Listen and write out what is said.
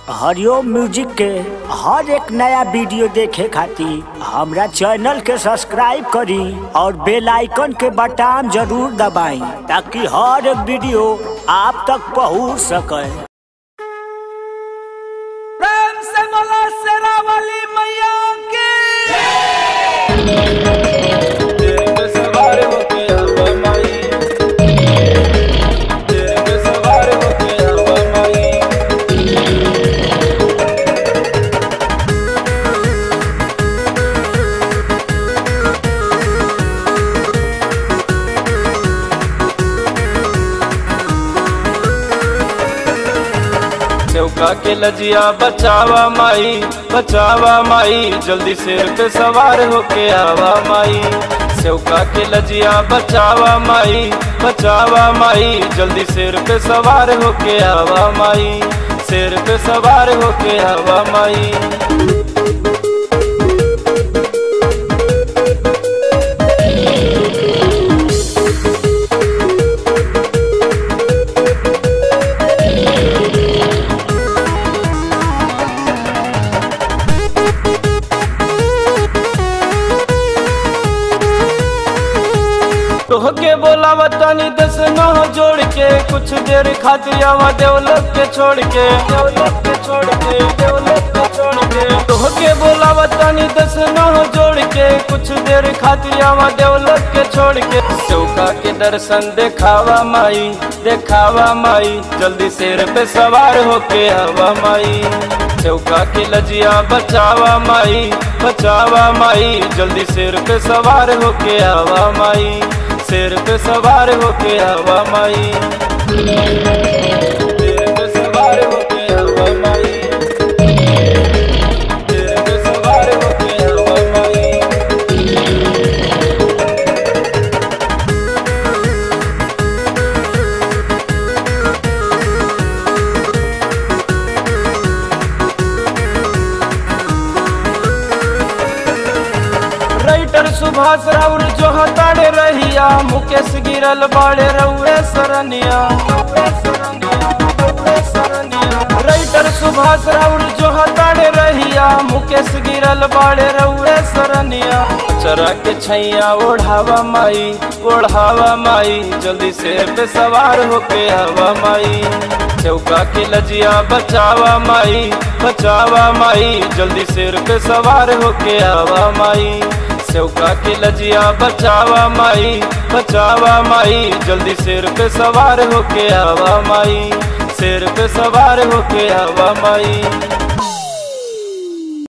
हरिओम music के हर एक नया वीडियो देखे खातिर हमरा चैनल के सब्सक्राइब करी और बेल आइकन के बटन जरूर दबाई ताकि हर एक वीडियो आप तक पहुंच सके। प्रेम से बोलो शेरावाली मैया की। चौका के लजिया बचावा माई जल्दी शेर पे सवार होके आवा माई। चौका के लजिया बचावा माई जल्दी शेर पे सवार होके आवा माई। शेर पे सवार होके आवा माई। तोहके बोलावा तानी दस नौ जोड़ के कुछ देर खातिर आवा देवलोक के छोड़ के तोहके बोलावा तानी दस नौ जोड़ के कुछ देर खातिर आवा देवलोक के छोड़ के। चौका के दर्शन देखावा माई जल्दी शेर पे सवार होके आवा माई। चौका के लजिया बचावा माई जल्दी शेर पे सवार होके आवा माई। शेर पे सवार होके आवा माई। शेर पे सवार होके आवा माई। शेर पे सवार होके आवा माई। राइटर सुभाष राउर जो हताड़े रहिया मुकेश गिरल बाड़े रउए सरनिया। राइटर सुभाष राउर जो हताड़े रहिया मुकेश गिरल बाड़े रउए सरनिया। चरा के छैया ओढ़ावा माई जल्दी शेर पे सवार होके आवा माई। चौका के लजिया बचावा माई जल्दी शेर पे सवार होके आवा माई। चौका के लजिया बचावा माई जल्दी शेर पे सवार होके आवा माई। शेर पे सवार होके आवा माई।